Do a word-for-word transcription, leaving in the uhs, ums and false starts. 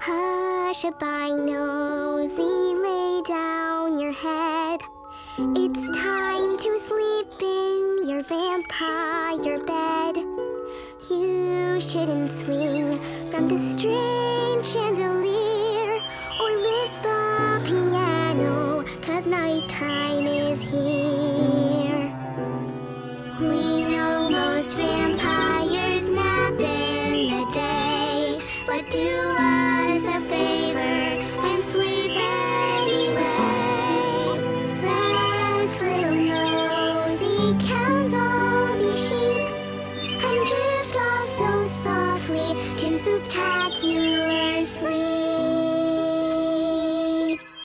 Hush-a-bye, nosy, lay down your head. It's time to sleep in your vampire bed. You shouldn't swing from the strange chandelier or lift the piano, 'cause nighttime